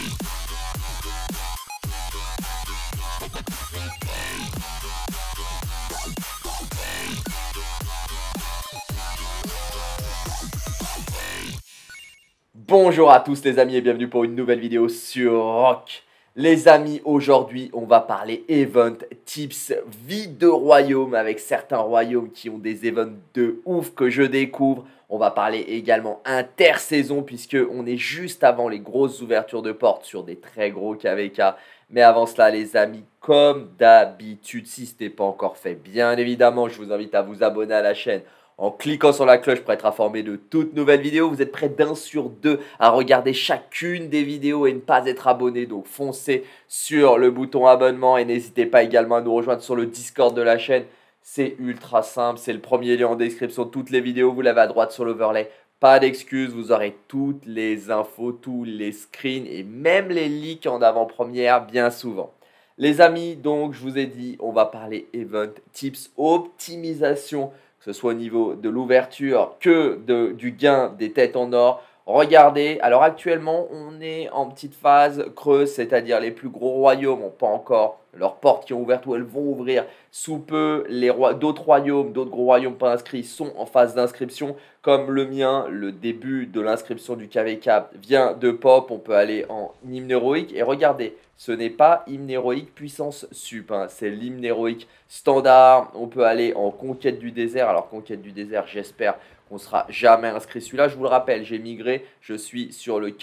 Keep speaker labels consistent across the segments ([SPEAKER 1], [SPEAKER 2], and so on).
[SPEAKER 1] Bonjour à tous les amis et bienvenue pour une nouvelle vidéo sur Rock. Les amis, aujourd'hui on va parler event, tips, vie de royaume avec certains royaumes qui ont des events de ouf que je découvre. On va parler également intersaison puisque on est juste avant les grosses ouvertures de portes sur des très gros KVK. Mais avant cela les amis, comme d'habitude, si ce n'est pas encore fait, bien évidemment je vous invite à vous abonner à la chaîne en cliquant sur la cloche pour être informé de toutes nouvelles vidéos. Vous êtes près d'1 sur 2 à regarder chacune des vidéos et ne pas être abonné. Donc foncez sur le bouton abonnement et n'hésitez pas également à nous rejoindre sur le Discord de la chaîne. C'est ultra simple, c'est le premier lien en description de toutes les vidéos. Vous l'avez à droite sur l'overlay. Pas d'excuses, vous aurez toutes les infos, tous les screens et même les leaks en avant-première bien souvent. Les amis, donc je vous ai dit, on va parler event, tips, optimisation, que ce soit au niveau de l'ouverture que du gain des têtes en or. Regardez, alors actuellement on est en petite phase creuse, c'est-à-dire les plus gros royaumes n'ont pas encore leurs portes qui ont ouvert ou elles vont ouvrir sous peu. D'autres royaumes, d'autres gros royaumes pas inscrits sont en phase d'inscription, comme le mien. Le début de l'inscription du KVK vient de pop, on peut aller en hymne héroïque et regardez, ce n'est pas hymne héroïque puissance sup, hein, c'est l'hymne héroïque standard. On peut aller en conquête du désert. Alors conquête du désert, j'espère qu'on ne sera jamais inscrit celui-là. Je vous le rappelle, j'ai migré, je suis sur le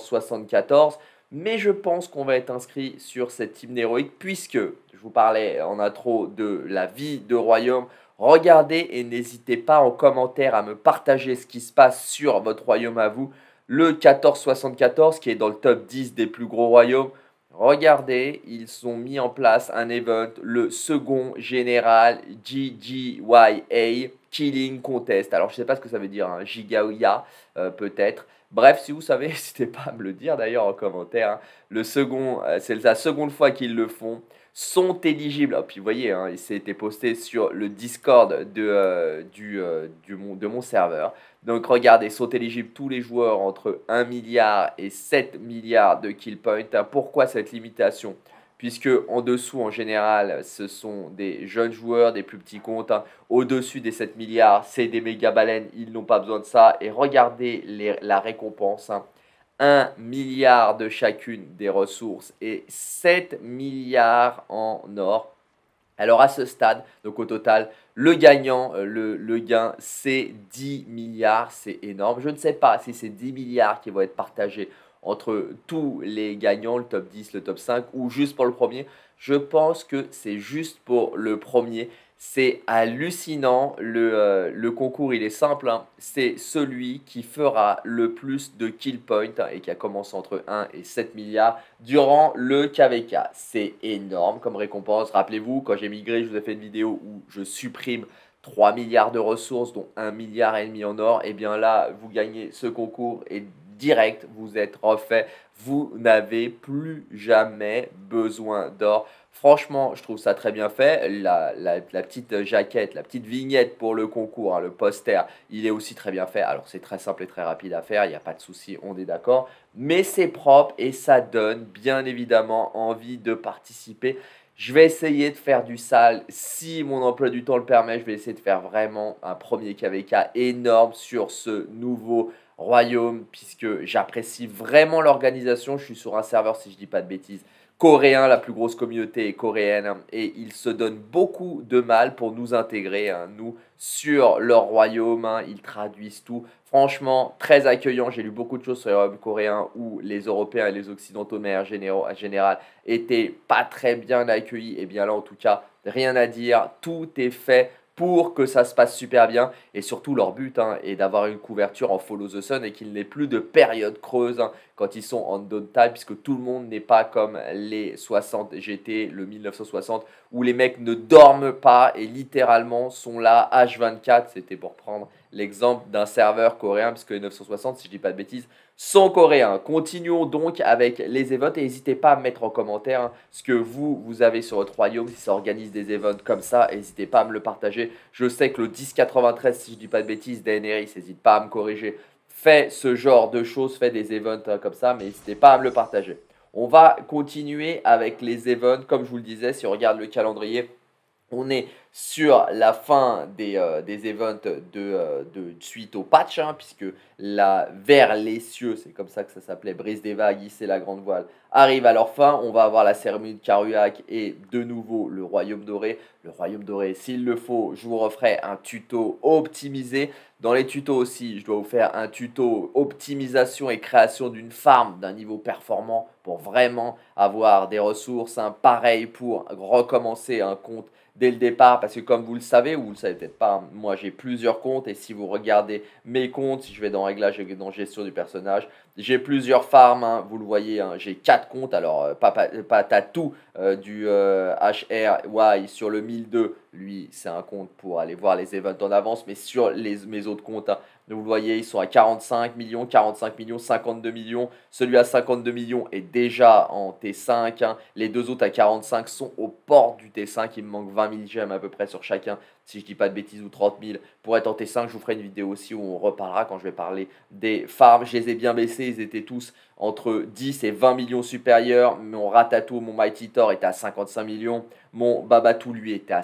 [SPEAKER 1] 1474. Mais je pense qu'on va être inscrit sur cet hymne héroïque puisque je vous parlais en intro de la vie de royaume. Regardez et n'hésitez pas en commentaire à me partager ce qui se passe sur votre royaume à vous. Le 1474 qui est dans le top 10 des plus gros royaumes. Regardez, ils ont mis en place un event, le second général GGYA Killing Contest. Alors je ne sais pas ce que ça veut dire, hein, Gigaouya peut-être. Bref, si vous savez, n'hésitez pas à me le dire d'ailleurs en commentaire. Hein. Le second, c'est la seconde fois qu'ils le font. Sont éligibles. Oh, puis vous voyez, hein, il s'est été posté sur le Discord de mon serveur. Donc regardez, sont éligibles tous les joueurs entre 1 milliard et 7 milliards de kill points. Pourquoi cette limitation ? Puisque en dessous, en général, ce sont des jeunes joueurs, des plus petits comptes. Hein. Au-dessus des 7 milliards, c'est des méga baleines, ils n'ont pas besoin de ça. Et regardez la récompense. Hein. 1 milliard de chacune des ressources et 7 milliards en or. Alors à ce stade, donc au total, le gagnant, le gain, c'est 10 milliards, c'est énorme. Je ne sais pas si c'est 10 milliards qui vont être partagés entre tous les gagnants, le top 10, le top 5 ou juste pour le premier. Je pense que c'est juste pour le premier. C'est hallucinant, le concours il est simple, hein. C'est celui qui fera le plus de kill points hein, et qui a commencé entre 1 et 7 milliards durant le KVK. C'est énorme comme récompense, rappelez-vous quand j'ai migré je vous ai fait une vidéo où je supprime 3 milliards de ressources dont 1,5 milliard en or. Et bien là vous gagnez ce concours et direct vous êtes refait, vous n'avez plus jamais besoin d'or. Franchement, je trouve ça très bien fait. La petite jaquette, la petite vignette pour le concours, hein, le poster, il est aussi très bien fait. Alors, c'est très simple et très rapide à faire, il n'y a pas de souci, on est d'accord. Mais c'est propre et ça donne bien évidemment envie de participer. Je vais essayer de faire du sale. Si mon emploi du temps le permet, je vais essayer de faire vraiment un premier KVK énorme sur ce nouveau royaume puisque j'apprécie vraiment l'organisation. Je suis sur un serveur, si je ne dis pas de bêtises, coréen, la plus grosse communauté est coréenne hein, et ils se donnent beaucoup de mal pour nous intégrer, hein, nous, sur leur royaume, hein, ils traduisent tout. Franchement, très accueillant, j'ai lu beaucoup de choses sur les royaumes coréens où les Européens et les Occidentaux, mais en général, étaient pas très bien accueillis. Et bien là, en tout cas, rien à dire, tout est fait pour que ça se passe super bien et surtout leur but hein, est d'avoir une couverture en Follow the Sun et qu'il n'ait plus de période creuse hein, quand ils sont en downtime puisque tout le monde n'est pas comme les 60 GT, le 1960 où les mecs ne dorment pas et littéralement sont là H24. C'était pour prendre l'exemple d'un serveur coréen puisque les 960 si je dis pas de bêtises sont coréens. Continuons donc avec les events et n'hésitez pas à mettre en commentaire hein, ce que vous avez sur votre royaume, si ça organise des events comme ça, n'hésitez pas à me le partager. Je sais que le 1093, si je dis pas de bêtises, DNRI, n'hésite pas à me corriger, fait ce genre de choses, fait des events hein, comme ça, mais n'hésitez pas à me le partager. On va continuer avec les events, comme je vous le disais, si on regarde le calendrier. On est sur la fin des events de suite au patch, hein, puisque la vers les cieux, c'est comme ça que ça s'appelait, Brise des vagues, hisser la grande voile, arrive à leur fin. On va avoir la cérémonie de Karuak et de nouveau le Royaume Doré. Le Royaume Doré, s'il le faut, je vous referai un tuto optimisé. Dans les tutos aussi, je dois vous faire un tuto optimisation et création d'une farm d'un niveau performant pour vraiment avoir des ressources. Hein. Pareil pour recommencer un compte dès le départ, parce que comme vous le savez, ou vous le savez peut-être pas, moi j'ai plusieurs comptes, et si vous regardez mes comptes, si je vais dans réglages et dans gestion du personnage, j'ai plusieurs farms, hein, vous le voyez, hein, j'ai 4 comptes, alors pas Tatou du HRY sur le 1002, lui c'est un compte pour aller voir les events en avance, mais sur mes autres comptes, hein, vous le voyez, ils sont à 45 millions, 52 millions. Celui à 52 millions est déjà en T5. Hein. Les deux autres à 45 sont aux portes du T5. Il me manque 20 000 gemmes à peu près sur chacun, si je dis pas de bêtises, ou 30 000 pour être en T5. Je vous ferai une vidéo aussi où on reparlera quand je vais parler des farms. Je les ai bien baissés, ils étaient tous entre 10 et 20 millions supérieurs. Mon Ratatouille, mon Mighty Thor était à 55 millions. Mon Babatou, lui, était à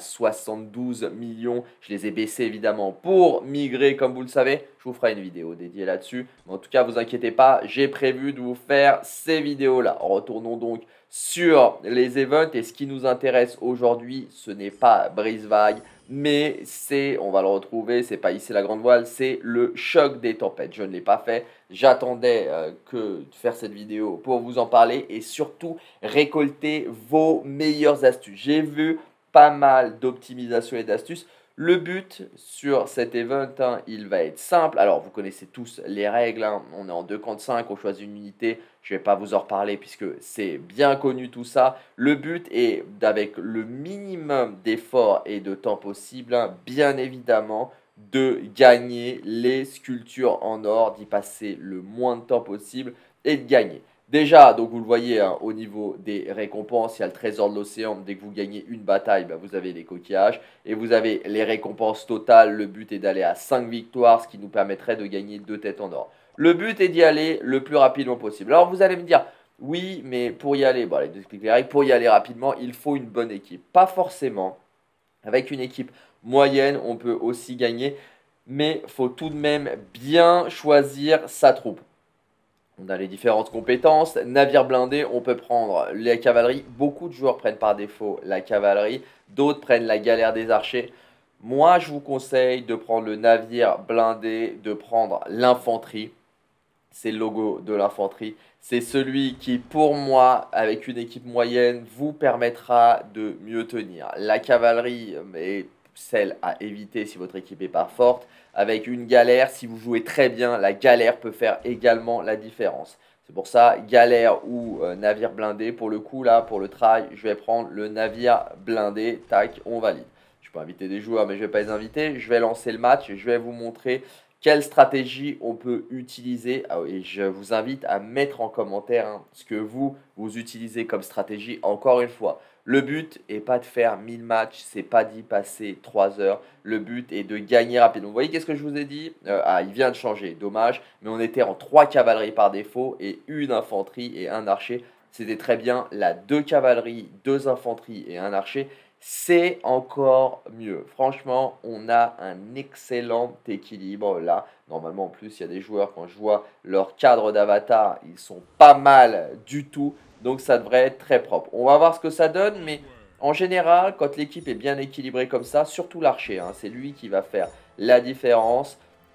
[SPEAKER 1] 72 millions. Je les ai baissés, évidemment, pour migrer, comme vous le savez. Je vous ferai une vidéo dédiée là-dessus. Mais en tout cas, vous inquiétez pas, j'ai prévu de vous faire ces vidéos-là. Retournons donc sur les events. Et ce qui nous intéresse aujourd'hui, ce n'est pas Brise-Vague, mais c'est, on va le retrouver, c'est pas ici la grande voile, c'est le choc des tempêtes. Je ne l'ai pas fait. J'attendais que de faire cette vidéo pour vous en parler et surtout récolter vos meilleures astuces. J'ai vu pas mal d'optimisation et d'astuces. Le but sur cet event, hein, il va être simple. Alors, vous connaissez tous les règles. Hein. On est en 2 contre 5, on choisit une unité. Je ne vais pas vous en reparler puisque c'est bien connu tout ça. Le but est, avec le minimum d'efforts et de temps possible, hein, bien évidemment, de gagner les sculptures en or, d'y passer le moins de temps possible et de gagner. Déjà, donc vous le voyez, hein, au niveau des récompenses, il y a le trésor de l'océan. Dès que vous gagnez une bataille, bah, vous avez les coquillages. Et vous avez les récompenses totales. Le but est d'aller à 5 victoires, ce qui nous permettrait de gagner 2 têtes en or. Le but est d'y aller le plus rapidement possible. Alors vous allez me dire, oui, mais pour y aller, bon, allez, j'explique les règles, pour y aller rapidement, il faut une bonne équipe. Pas forcément. Avec une équipe moyenne, on peut aussi gagner. Mais il faut tout de même bien choisir sa troupe. On a les différentes compétences. Navire blindé, on peut prendre la cavalerie. Beaucoup de joueurs prennent par défaut la cavalerie. D'autres prennent la galère des archers. Moi, je vous conseille de prendre le navire blindé, de prendre l'infanterie. C'est le logo de l'infanterie. C'est celui qui, pour moi, avec une équipe moyenne, vous permettra de mieux tenir. La cavalerie est celle à éviter si votre équipe n'est pas forte. Avec une galère, si vous jouez très bien, la galère peut faire également la différence. C'est pour ça, galère ou navire blindé. Pour le coup, là, pour le try, je vais prendre le navire blindé. Tac, on valide. Je peux inviter des joueurs, mais je ne vais pas les inviter. Je vais lancer le match et je vais vous montrer quelle stratégie on peut utiliser. Et je vous invite à mettre en commentaire hein, ce que vous utilisez comme stratégie. Encore une fois, le but n'est pas de faire 1000 matchs, c'est pas d'y passer 3 heures. Le but est de gagner rapidement. Vous voyez qu'est-ce que je vous ai dit? Il vient de changer, dommage. Mais on était en 3 cavaleries par défaut et une infanterie et un archer. C'était très bien. Là, 2 cavaleries, 2 infanteries et un archer. C'est encore mieux. Franchement, on a un excellent équilibre là. Normalement, en plus, il y a des joueurs, quand je vois leur cadre d'avatar, ils sont pas mal du tout. Donc, ça devrait être très propre. On va voir ce que ça donne, mais en général, quand l'équipe est bien équilibrée comme ça, surtout l'archer, hein, c'est lui qui va faire la différence.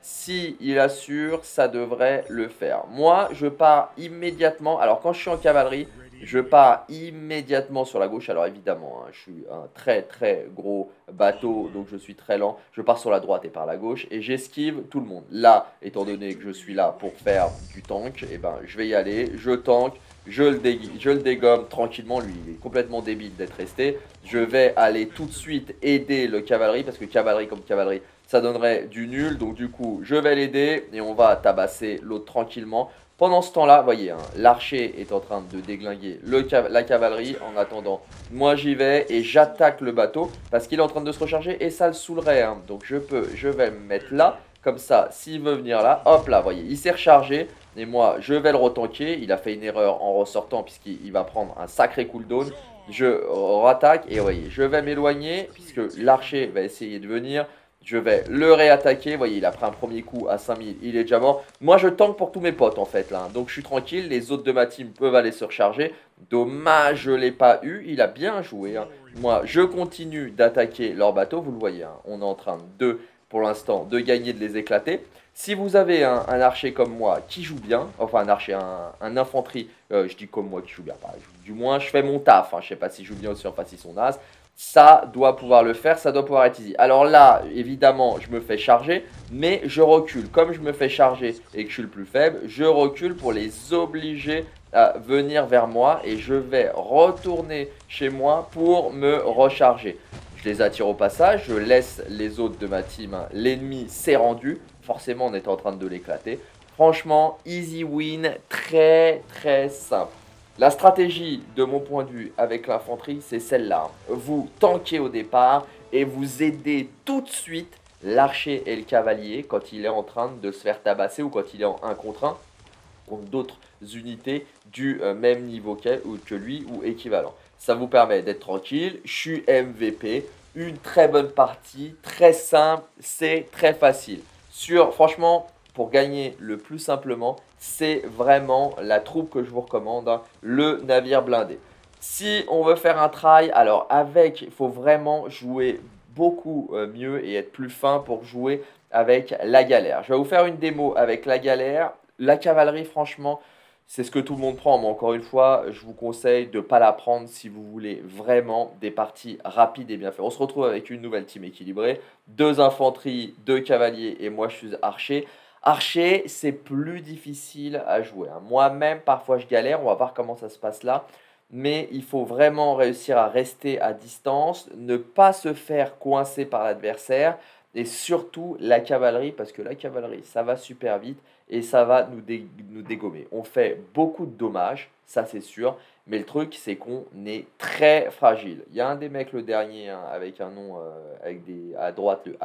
[SPEAKER 1] S'il assure, ça devrait le faire. Moi, je pars immédiatement. Alors, quand je suis en cavalerie, je pars immédiatement sur la gauche. Alors évidemment, hein, je suis un très très gros bateau, donc je suis très lent. Je pars sur la droite et par la gauche et j'esquive tout le monde. Là, étant donné que je suis là pour faire du tank, et ben, je vais y aller, je tank, je le dégomme tranquillement. Lui, il est complètement débile d'être resté. Je vais aller tout de suite aider le cavalerie parce que cavalerie comme cavalerie, ça donnerait du nul. Donc du coup, je vais l'aider et on va tabasser l'autre tranquillement. Pendant ce temps-là, vous voyez, hein, l'archer est en train de déglinguer la cavalerie. En attendant, moi j'y vais et j'attaque le bateau parce qu'il est en train de se recharger et ça le saoulerait. Hein. Donc je vais me mettre là, comme ça, s'il veut venir là, hop là, vous voyez, il s'est rechargé. Et moi, je vais le retanker. Il a fait une erreur en ressortant puisqu'il va prendre un sacré cooldown. Je rattaque et voyez, je vais m'éloigner puisque l'archer va essayer de venir. Je vais le réattaquer. Vous voyez, il a pris un premier coup à 5000. Il est déjà mort. Moi, je tank pour tous mes potes en fait là. Donc, je suis tranquille. Les autres de ma team peuvent aller se recharger. Dommage, je ne l'ai pas eu. Il a bien joué. Hein. Moi, je continue d'attaquer leur bateau. Vous le voyez, hein. On est en train de, pour l'instant, de gagner, de les éclater. Si vous avez un archer comme moi qui joue bien, enfin un archer, un infanterie, je dis comme moi qui joue bien, du moins je fais mon taf, hein, je sais pas si je joue bien aussi, enfin si son as, ça doit pouvoir le faire, ça doit pouvoir être easy. Alors là, évidemment, je me fais charger, mais je recule. Comme je me fais charger et que je suis le plus faible, je recule pour les obliger à venir vers moi et je vais retourner chez moi pour me recharger. Je les attire au passage, je laisse les autres de ma team, hein. L'ennemi s'est rendu, forcément on était en train de l'éclater. Franchement, easy win, très très simple. La stratégie de mon point de vue avec l'infanterie, c'est celle-là. Vous tankez au départ et vous aidez tout de suite l'archer et le cavalier quand il est en train de se faire tabasser ou quand il est en 1 contre 1 contre d'autres unités du même niveau que lui ou équivalent. Ça vous permet d'être tranquille. Je suis MVP. Une très bonne partie, très simple, c'est très facile. Franchement, pour gagner le plus simplement, c'est vraiment la troupe que je vous recommande, hein, le navire blindé. Si on veut faire un try, alors il faut vraiment jouer beaucoup mieux et être plus fin pour jouer avec la galère. Je vais vous faire une démo avec la galère. La cavalerie, franchement, c'est ce que tout le monde prend. Mais encore une fois, je vous conseille de ne pas la prendre si vous voulez vraiment des parties rapides et bien faites. On se retrouve avec une nouvelle team équilibrée. 2 infanteries, 2 cavaliers et moi je suis archer. Archer, c'est plus difficile à jouer, hein. Moi-même, parfois je galère. On va voir comment ça se passe là. Mais il faut vraiment réussir à rester à distance, ne pas se faire coincer par l'adversaire. Et surtout la cavalerie, parce que la cavalerie, ça va super vite et ça va nous dégommer. On fait beaucoup de dommages, ça c'est sûr, mais le truc c'est qu'on est très fragile. Il y a un des mecs, le dernier, hein, avec un nom, à droite le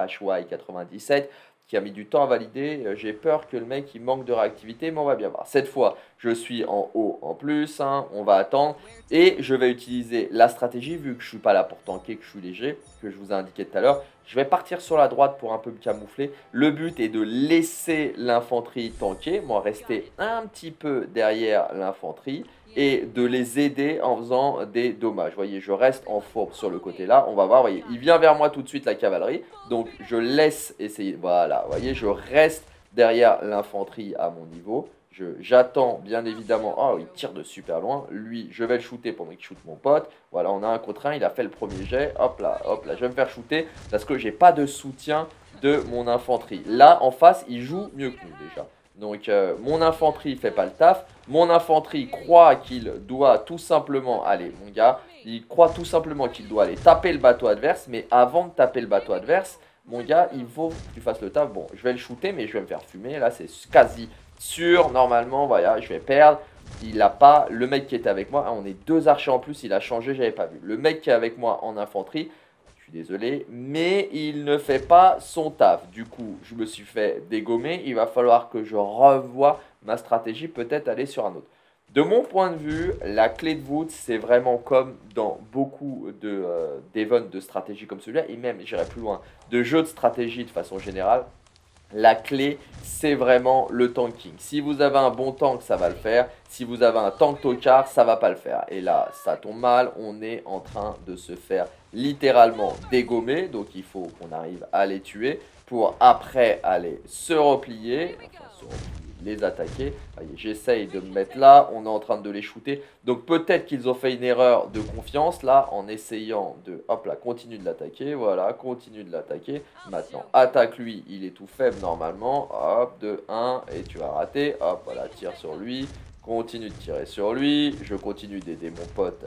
[SPEAKER 1] HY97, qui a mis du temps à valider. J'ai peur que le mec il manque de réactivité, mais on va bien voir. Cette fois, je suis en haut en plus, hein, on va attendre. Et je vais utiliser la stratégie, vu que je ne suis pas là pour tanker, que je suis léger, que je vous ai indiqué tout à l'heure. Je vais partir sur la droite pour un peu me camoufler. Le but est de laisser l'infanterie tanker, moi rester un petit peu derrière l'infanterie et de les aider en faisant des dommages. Vous voyez, je reste en fourbe sur le côté là. On va voir, vous voyez, il vient vers moi tout de suite la cavalerie. Donc je laisse essayer, voilà, vous voyez, je reste derrière l'infanterie à mon niveau. J'attends bien évidemment. Oh, il tire de super loin. Lui, je vais le shooter pendant qu'il shoot mon pote. Voilà, on a un contre un. Il a fait le premier jet. Hop là, je vais me faire shooter parce que j'ai pas de soutien de mon infanterie. Là, en face, il joue mieux que nous déjà. Donc, mon infanterie fait pas le taf. Mon infanterie croit qu'il doit tout simplement aller, mon gars. Il croit tout simplement qu'il doit aller taper le bateau adverse. Mais avant de taper le bateau adverse, mon gars, il faut que tu fasses le taf. Bon, je vais le shooter, mais je vais me faire fumer. Là, c'est quasi sûr, normalement, voilà, je vais perdre. Il a pas, le mec qui était avec moi, hein, on est 2 archers en plus, il a changé, j'avais pas vu. Le mec qui est avec moi en infanterie, je suis désolé, mais il ne fait pas son taf. Du coup, je me suis fait dégommer, il va falloir que je revoie ma stratégie, peut-être aller sur un autre. De mon point de vue, la clé de voûte, c'est vraiment comme dans beaucoup d'events de stratégie comme celui-là, et même, j'irai plus loin, de jeux de stratégie de façon générale. La clé, c'est vraiment le tanking. Si vous avez un bon tank, ça va le faire. Si vous avez un tank tocard, ça va pas le faire. Et là, ça tombe mal. On est en train de se faire littéralement dégommer. Donc, il faut qu'on arrive à les tuer pour après aller se replier. Enfin, se replier, les attaquer. J'essaye de me mettre là. On est en train de les shooter. Donc, peut-être qu'ils ont fait une erreur de confiance là en essayant de... Hop là, continue de l'attaquer. Voilà, continue de l'attaquer. Maintenant, attaque lui. Il est tout faible normalement. Hop, de 1. Et tu vas rater. Hop, voilà, tire sur lui. Continue de tirer sur lui. Je continue d'aider mon pote,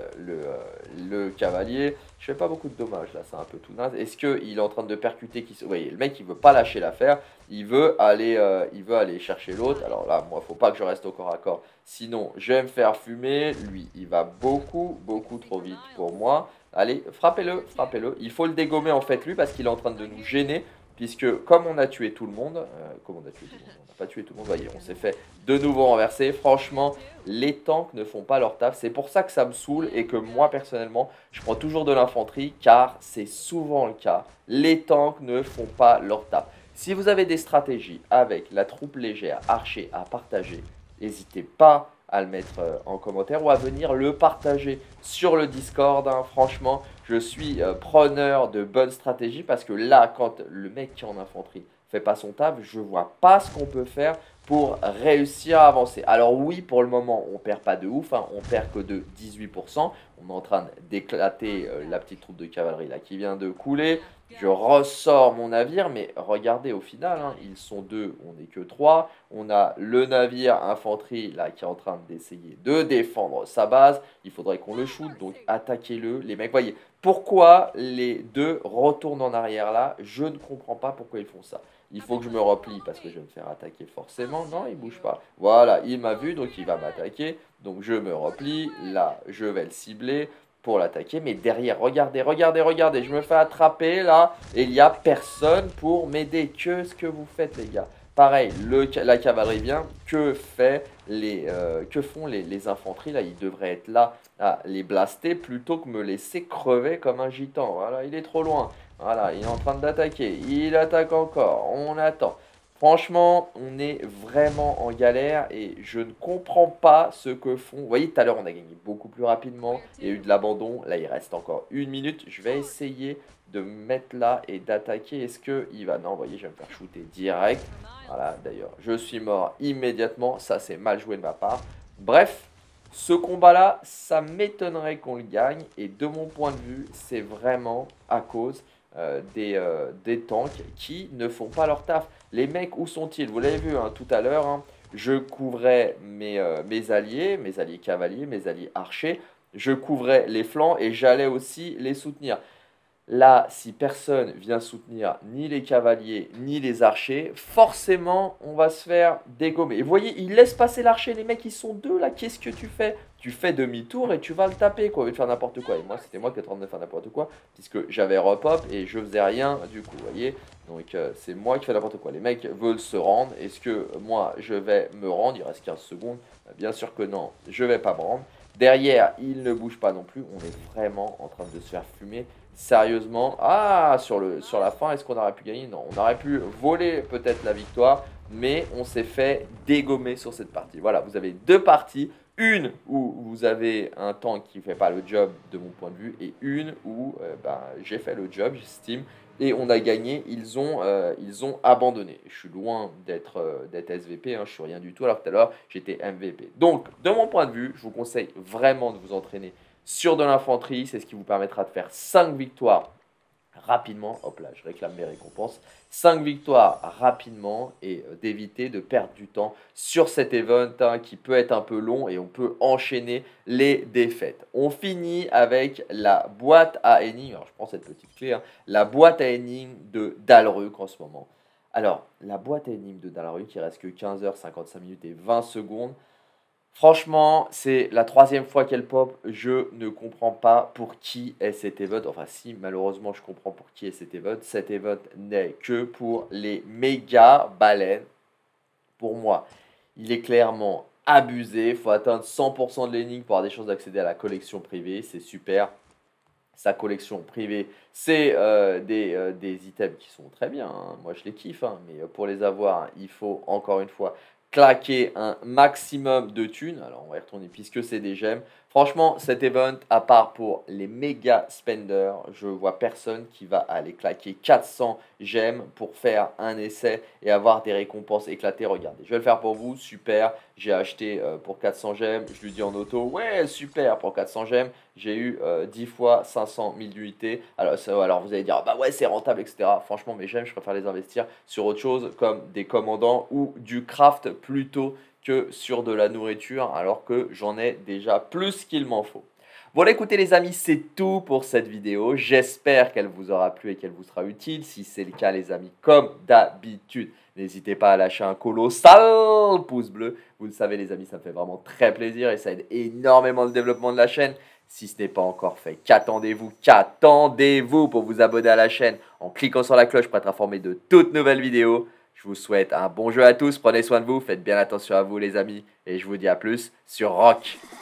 [SPEAKER 1] le cavalier. Je fais pas beaucoup de dommages là, c'est un peu tout naze. Est-ce qu'il est en train de percuter Vous voyez, le mec il veut pas lâcher l'affaire. Il veut aller chercher l'autre. Alors là, moi, faut pas que je reste au corps à corps. Sinon, je vais me faire fumer. Lui, il va beaucoup trop vite pour moi. Allez, frappez-le, frappez-le. Il faut le dégommer en fait lui parce qu'il est en train de nous gêner. puisque comme on a tué tout le monde, comme on a tué tout le monde, on n'a pas tué tout le monde, voyez, on s'est fait de nouveau renverser. Franchement, les tanks ne font pas leur taf. C'est pour ça que ça me saoule et que moi, personnellement, je prends toujours de l'infanterie, car c'est souvent le cas. Les tanks ne font pas leur taf. Si vous avez des stratégies avec la troupe légère, archer à partager, n'hésitez pas à le mettre en commentaire ou à venir le partager sur le Discord. Hein. Franchement, je suis preneur de bonnes stratégies parce que là, quand le mec qui est en infanterie fait pas son taf, je vois pas ce qu'on peut faire pour réussir à avancer. Alors oui, pour le moment, on perd pas de ouf, hein, on perd que de 18%. On est en train d'éclater la petite troupe de cavalerie là qui vient de couler. Je ressors mon navire, mais regardez au final, hein, ils sont deux, on n'est que trois. On a le navire infanterie là qui est en train d'essayer de défendre sa base. Il faudrait qu'on le shoot, donc attaquez-le. Les mecs, voyez, pourquoi les deux retournent en arrière là? Je ne comprends pas pourquoi ils font ça. Il faut que je me replie parce que je vais me faire attaquer forcément. Non, il bouge pas. Voilà, il m'a vu, donc il va m'attaquer. Donc je me replie. Là, je vais le cibler pour l'attaquer. Mais derrière, regardez, regardez, regardez. Je me fais attraper là. Et il n'y a personne pour m'aider. Qu'est-ce que vous faites, les gars? Pareil, la cavalerie vient. Que font les infanteries là? Ils devraient être là à les blaster plutôt que me laisser crever comme un gitan. Voilà, il est trop loin. Voilà, il est en train d'attaquer. Il attaque encore. On attend. Franchement, on est vraiment en galère et je ne comprends pas ce que font. Vous voyez, tout à l'heure, on a gagné beaucoup plus rapidement. Il y a eu de l'abandon. Là, il reste encore 1 minute. Je vais essayer de me mettre là et d'attaquer. Est-ce qu'il va? Non, vous voyez, je vais me faire shooter direct. Voilà, d'ailleurs, je suis mort immédiatement. Ça, c'est mal joué de ma part. Bref, ce combat-là, ça m'étonnerait qu'on le gagne. Et de mon point de vue, c'est vraiment à cause des tanks qui ne font pas leur taf. Les mecs, où sont-ils? Vous l'avez vu hein, tout à l'heure, hein, je couvrais mes alliés cavaliers, mes alliés archers, je couvrais les flancs et j'allais aussi les soutenir. Là, si personne vient soutenir ni les cavaliers ni les archers, forcément, on va se faire dégommer. Et vous voyez, il laisse passer l'archer, les mecs, ils sont deux là, qu'est-ce que tu fais? Tu fais demi-tour et tu vas le taper, quoi, au lieu de faire n'importe quoi. Et moi, c'était moi qui étais en train de faire n'importe quoi, puisque j'avais repop et je faisais rien du coup, vous voyez. Donc, c'est moi qui fais n'importe quoi. Les mecs veulent se rendre. Est-ce que moi, je vais me rendre? Il reste 15 secondes. Bien sûr que non, je vais pas me rendre. Derrière, il ne bouge pas non plus. On est vraiment en train de se faire fumer. Sérieusement. Ah, sur la fin, est-ce qu'on aurait pu gagner? Non, on aurait pu voler peut-être la victoire. Mais on s'est fait dégommer sur cette partie. Voilà, vous avez deux parties. Une où vous avez un tank qui ne fait pas le job de mon point de vue. Et une où j'ai fait le job, j'estime. Et on a gagné, ils ont abandonné. Je suis loin d'être SVP, hein, je suis rien du tout, alors que tout à l'heure, j'étais MVP. Donc, de mon point de vue, je vous conseille vraiment de vous entraîner sur de l'infanterie. C'est ce qui vous permettra de faire 5 victoires rapidement. Hop là, je réclame mes récompenses. 5 victoires rapidement et d'éviter de perdre du temps sur cet event hein, qui peut être un peu long et on peut enchaîner les défaites. On finit avec la boîte à énigmes. Alors je prends cette petite clé. Hein, la boîte à énigmes de Dalruc en ce moment. Alors, la boîte à énigmes de Dalruc, il reste que 15h55 et 20 secondes. Franchement, c'est la troisième fois qu'elle pop. Je ne comprends pas pour qui est cet event. Enfin, si, malheureusement, je comprends pour qui est cet event. Cet event n'est que pour les méga baleines. Pour moi, il est clairement abusé. Il faut atteindre 100% de l'énigme pour avoir des chances d'accéder à la collection privée. C'est super. Sa collection privée, c'est des items qui sont très bien. Hein. Moi, je les kiffe. Hein. Mais pour les avoir, il faut encore une fois claquer un maximum de thunes. Alors, on va y retourner puisque c'est des gemmes. Franchement, cet event, à part pour les méga spenders, je vois personne qui va aller claquer 400 gemmes pour faire un essai et avoir des récompenses éclatées. Regardez, je vais le faire pour vous. Super. J'ai acheté pour 400 gemmes. Je lui dis en auto, ouais, super, pour 400 gemmes. J'ai eu 10 fois 500 000 d'unités. Alors vous allez dire, ah bah ouais, c'est rentable, etc. Franchement, mes gemmes, je préfère les investir sur autre chose comme des commandants ou du craft plutôt que sur de la nourriture, alors que j'en ai déjà plus qu'il m'en faut. Voilà, écoutez les amis, c'est tout pour cette vidéo. J'espère qu'elle vous aura plu et qu'elle vous sera utile. Si c'est le cas les amis, comme d'habitude, n'hésitez pas à lâcher un colossal pouce bleu. Vous le savez les amis, ça me fait vraiment très plaisir et ça aide énormément le développement de la chaîne. Si ce n'est pas encore fait, qu'attendez-vous pour vous abonner à la chaîne en cliquant sur la cloche pour être informé de toutes nouvelles vidéos. Je vous souhaite un bon jeu à tous, prenez soin de vous, faites bien attention à vous les amis et je vous dis à plus sur Rock.